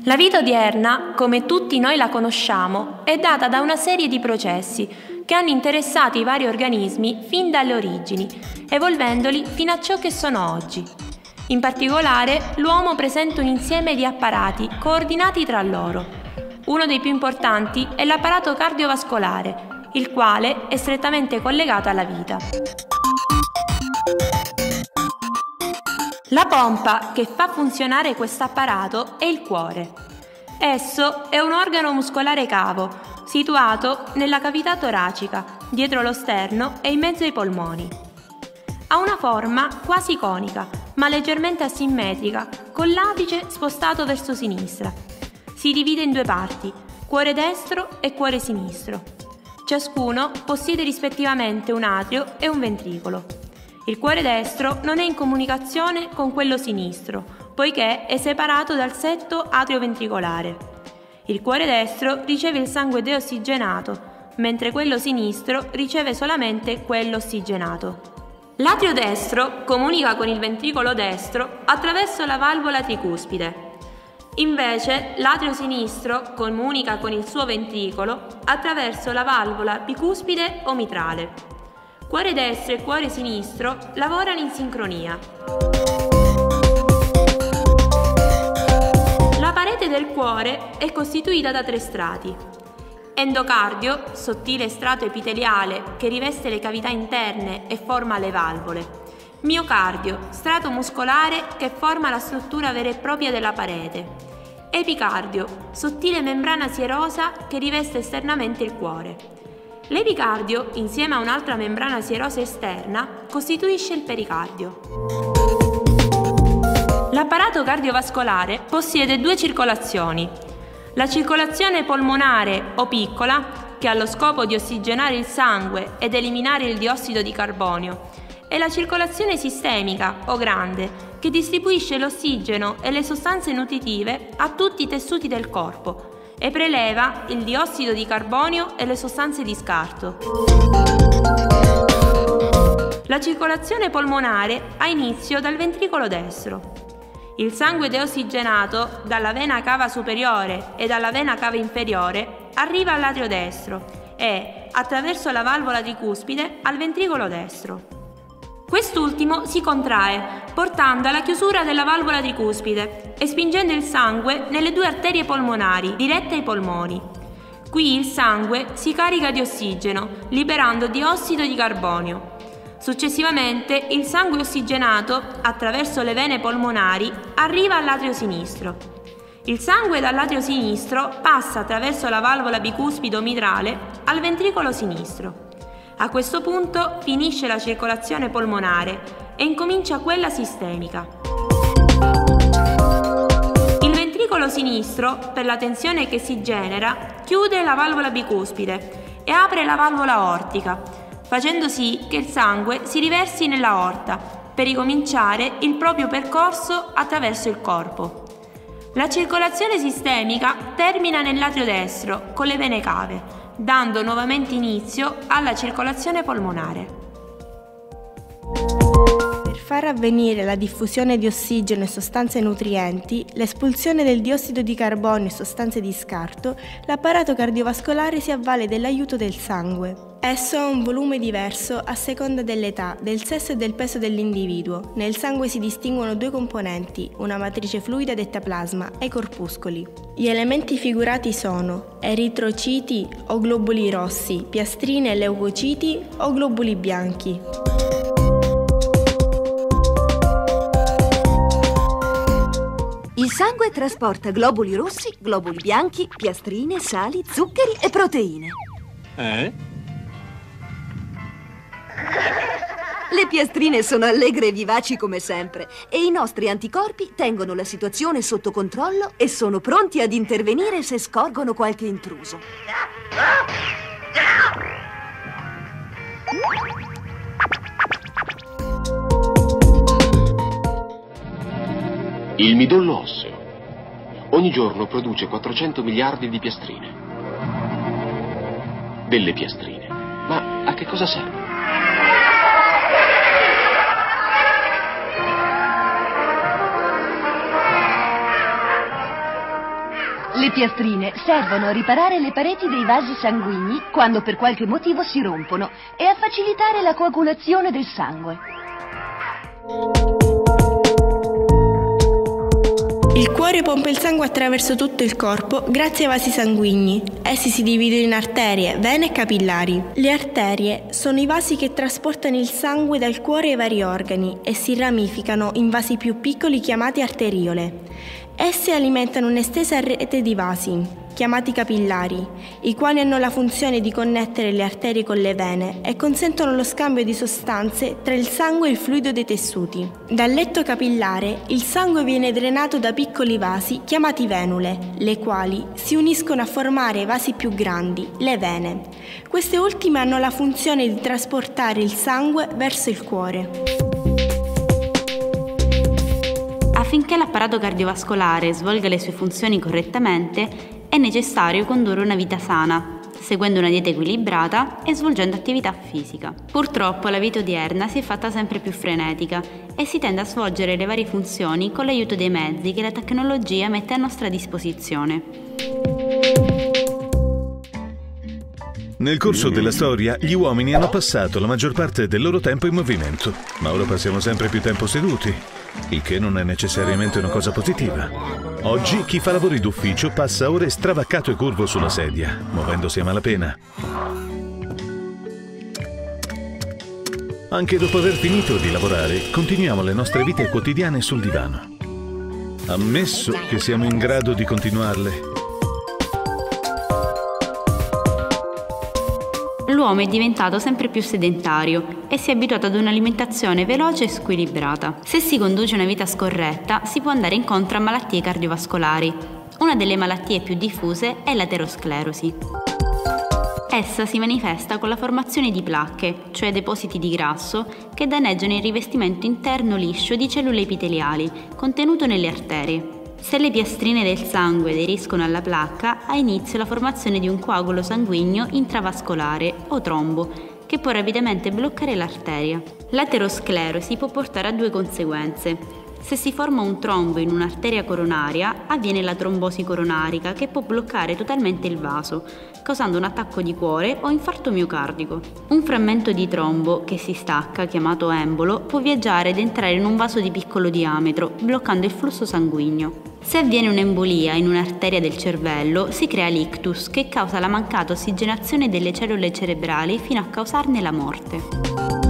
La vita odierna, come tutti noi la conosciamo, è data da una serie di processi che hanno interessato i vari organismi fin dalle origini, evolvendoli fino a ciò che sono oggi. In particolare, l'uomo presenta un insieme di apparati coordinati tra loro. Uno dei più importanti è l'apparato cardiovascolare, il quale è strettamente collegato alla vita. La pompa che fa funzionare questo apparato è il cuore. Esso è un organo muscolare cavo, situato nella cavità toracica, dietro lo sterno e in mezzo ai polmoni. Ha una forma quasi conica, ma leggermente asimmetrica, con l'apice spostato verso sinistra. Si divide in due parti, cuore destro e cuore sinistro. Ciascuno possiede rispettivamente un atrio e un ventricolo. Il cuore destro non è in comunicazione con quello sinistro, poiché è separato dal setto atrioventricolare. Il cuore destro riceve il sangue deossigenato, mentre quello sinistro riceve solamente quello ossigenato. L'atrio destro comunica con il ventricolo destro attraverso la valvola tricuspide. Invece, l'atrio sinistro comunica con il suo ventricolo attraverso la valvola bicuspide o mitrale. Cuore destro e cuore sinistro lavorano in sincronia. La parete del cuore è costituita da 3 strati. Endocardio, sottile strato epiteliale che riveste le cavità interne e forma le valvole. Miocardio, strato muscolare che forma la struttura vera e propria della parete. Epicardio, sottile membrana sierosa che riveste esternamente il cuore. L'epicardio, insieme a un'altra membrana sierosa esterna, costituisce il pericardio. L'apparato cardiovascolare possiede 2 circolazioni. La circolazione polmonare o piccola, che ha lo scopo di ossigenare il sangue ed eliminare il diossido di carbonio, e la circolazione sistemica o grande, che distribuisce l'ossigeno e le sostanze nutritive a tutti i tessuti del corpo e preleva il diossido di carbonio e le sostanze di scarto. La circolazione polmonare ha inizio dal ventricolo destro. Il sangue deossigenato dalla vena cava superiore e dalla vena cava inferiore arriva all'atrio destro e, attraverso la valvola tricuspide, al ventricolo destro. Quest'ultimo si contrae, portando alla chiusura della valvola tricuspide e spingendo il sangue nelle 2 arterie polmonari dirette ai polmoni. Qui il sangue si carica di ossigeno, liberando diossido di carbonio. Successivamente il sangue ossigenato, attraverso le vene polmonari, arriva all'atrio sinistro. Il sangue dall'atrio sinistro passa attraverso la valvola bicuspido mitrale al ventricolo sinistro. A questo punto finisce la circolazione polmonare e incomincia quella sistemica. Il ventricolo sinistro, per la tensione che si genera, chiude la valvola bicuspide e apre la valvola aortica, facendo sì che il sangue si riversi nella aorta per ricominciare il proprio percorso attraverso il corpo. La circolazione sistemica termina nell'atrio destro con le vene cave, dando nuovamente inizio alla circolazione polmonare. Per far avvenire la diffusione di ossigeno e sostanze nutrienti, l'espulsione del diossido di carbonio e sostanze di scarto, l'apparato cardiovascolare si avvale dell'aiuto del sangue. Esso ha un volume diverso a seconda dell'età, del sesso e del peso dell'individuo. Nel sangue si distinguono 2 componenti, una matrice fluida detta plasma e i corpuscoli. Gli elementi figurati sono eritrociti o globuli rossi, piastrine e leucociti o globuli bianchi. Il sangue trasporta globuli rossi, globuli bianchi, piastrine, sali, zuccheri e proteine. Le piastrine sono allegre e vivaci come sempre e i nostri anticorpi tengono la situazione sotto controllo e sono pronti ad intervenire se scorgono qualche intruso. Il midollo osseo ogni giorno produce 400 miliardi di piastrine. Delle piastrine. Ma a che cosa serve? Le piastrine servono a riparare le pareti dei vasi sanguigni quando per qualche motivo si rompono e a facilitare la coagulazione del sangue. Il cuore pompa il sangue attraverso tutto il corpo grazie ai vasi sanguigni. Essi si dividono in arterie, vene e capillari. Le arterie sono i vasi che trasportano il sangue dal cuore ai vari organi e si ramificano in vasi più piccoli chiamati arteriole. Esse alimentano un'estesa rete di vasi, chiamati capillari, i quali hanno la funzione di connettere le arterie con le vene e consentono lo scambio di sostanze tra il sangue e il fluido dei tessuti. Dal letto capillare il sangue viene drenato da piccoli vasi chiamati venule, le quali si uniscono a formare vasi più grandi, le vene. Queste ultime hanno la funzione di trasportare il sangue verso il cuore. Affinché l'apparato cardiovascolare svolga le sue funzioni correttamente, è necessario condurre una vita sana, seguendo una dieta equilibrata e svolgendo attività fisica. Purtroppo la vita odierna si è fatta sempre più frenetica e si tende a svolgere le varie funzioni con l'aiuto dei mezzi che la tecnologia mette a nostra disposizione. Nel corso della storia, gli uomini hanno passato la maggior parte del loro tempo in movimento, ma ora passiamo sempre più tempo seduti, il che non è necessariamente una cosa positiva. Oggi chi fa lavori d'ufficio passa ore stravaccato e curvo sulla sedia, muovendosi a malapena. Anche dopo aver finito di lavorare, continuiamo le nostre vite quotidiane sul divano. Ammesso che siamo in grado di continuarle. L'uomo è diventato sempre più sedentario e si è abituato ad un'alimentazione veloce e squilibrata. Se si conduce una vita scorretta, si può andare incontro a malattie cardiovascolari. Una delle malattie più diffuse è l'aterosclerosi. Essa si manifesta con la formazione di placche, cioè depositi di grasso, che danneggiano il rivestimento interno liscio di cellule epiteliali, contenuto nelle arterie. Se le piastrine del sangue aderiscono alla placca, ha inizio la formazione di un coagulo sanguigno intravascolare o trombo, che può rapidamente bloccare l'arteria. L'aterosclerosi può portare a due conseguenze. Se si forma un trombo in un'arteria coronaria, avviene la trombosi coronarica che può bloccare totalmente il vaso, causando un attacco di cuore o infarto miocardico. Un frammento di trombo che si stacca, chiamato embolo, può viaggiare ed entrare in un vaso di piccolo diametro, bloccando il flusso sanguigno. Se avviene un'embolia in un'arteria del cervello, si crea l'ictus, che causa la mancata ossigenazione delle cellule cerebrali fino a causarne la morte.